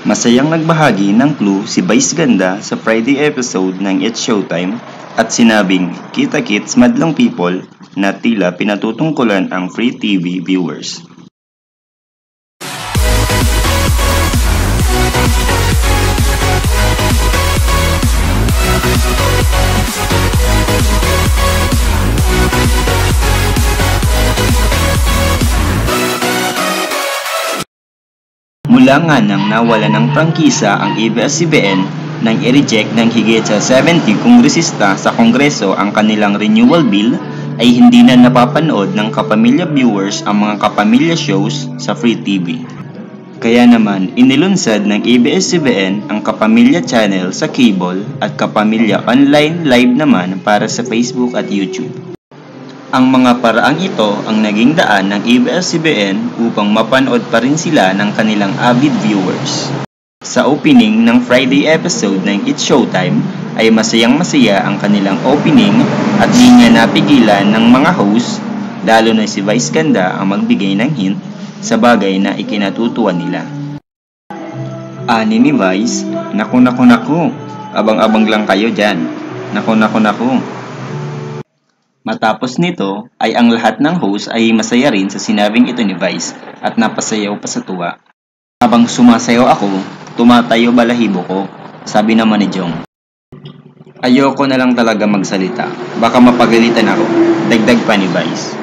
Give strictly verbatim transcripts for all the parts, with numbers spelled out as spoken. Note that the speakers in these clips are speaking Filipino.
Masayang nagbahagi ng clue si Vice Ganda sa Friday episode ng It's Showtime at sinabing, "Kita kits madlang people" na tila pinatutungkulan ang free T V viewers. Mula nga nang nawala ng prangkisa ang A B S C B N nang i-reject ng higit sa seventy kongresista sa Kongreso ang kanilang renewal bill, ay hindi na napapanood ng kapamilya viewers ang mga kapamilya shows sa free T V. Kaya naman, inilunsad ng A B S C B N ang Kapamilya Channel sa cable at Kapamilya Online Live naman para sa Facebook at YouTube. Ang mga paraang ito ang naging daan ng A B S C B N upang mapanood pa rin sila ng kanilang avid viewers. Sa opening ng Friday episode ng It's Showtime ay masayang masaya ang kanilang opening at di nga napigilan ng mga host, lalo na si Vice Ganda ang magbigay ng hint sa bagay na ikinatutuwa nila. Ani ni Vice, "Naku naku naku, abang-abang lang kayo dyan. Naku naku naku." Matapos nito ay ang lahat ng host ay masaya rin sa sinabing ito ni Vice at napasayaw pa sa tuwa. "Habang sumasayaw ako, tumatayo balahibo ko," sabi naman ni Jong. "Ayoko na lang talaga magsalita, baka mapagalitan ako," dagdag pa ni Vice.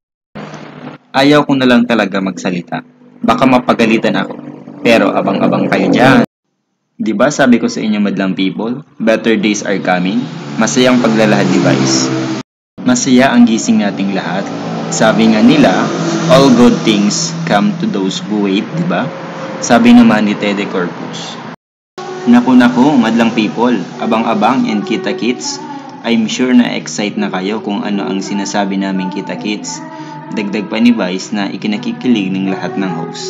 "Ayaw ko na lang talaga magsalita, baka mapagalitan ako, pero abang-abang kayo dyan. Diba sabi ko sa inyo madlang people, better days are coming?" Masayang paglalahad ni Vice. Masaya ang gising nating lahat. Sabi nga nila, all good things come to those who wait, diba? Sabi naman ni Tede Corpus. Naku naku, madlang people, abang-abang and kita kits. I'm sure na excite na kayo kung ano ang sinasabi namin kita kits. Dagdag pa ni Vice na ikinakikilig ng lahat ng host.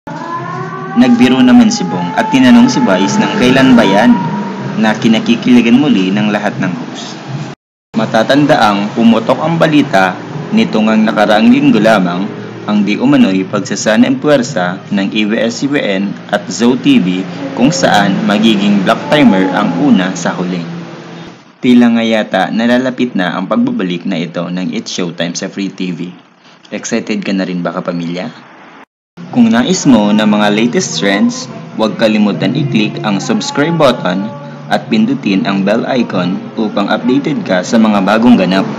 Nagbiro naman si Bong at tinanong si Vice ng kailan ba yan na kinakikiligan muli ng lahat ng host. Matatandaang pumutok ang balita nitong ang nakaraang linggo lamang ang di umano'y pagsasana ng puwersa ng A B S C B N at Zo T V kung saan magiging block timer ang una sa huli. Tila nga yata nalalapit na ang pagbabalik na ito ng It's Showtime sa free T V. Excited ka na rin ba kapamilya? Kung nais mo ng mga latest trends, huwag kalimutan i-click ang subscribe button at pindutin ang bell icon upang updated ka sa mga bagong ganap.